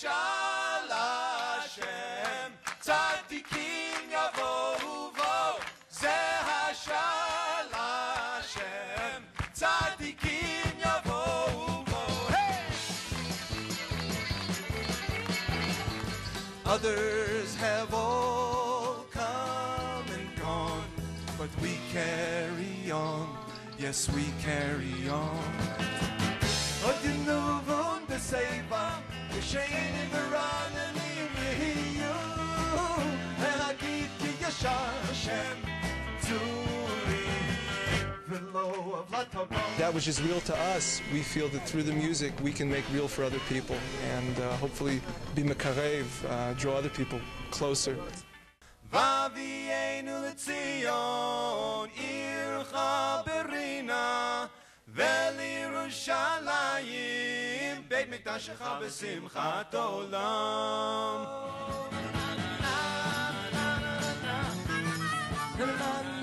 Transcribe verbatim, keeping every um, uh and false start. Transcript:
hashal Hashem, tzadikim yavohu vo. Zeh hashal Hashem, tzadikim yavohu vo. Hey! Others have all come and gone, but we carry on. Yes, we carry on. Odinuvun the Seva, the Shane in the Ran and you, and I keep to Yashar Hashem to leave below of Latavon. That which is real to us, we feel that through the music we can make real for other people, and uh, hopefully be mekarev, uh, draw other people closer. Vavienu leTzion ircha berina velYerushalayim beit mikdashecha b'simchat olam.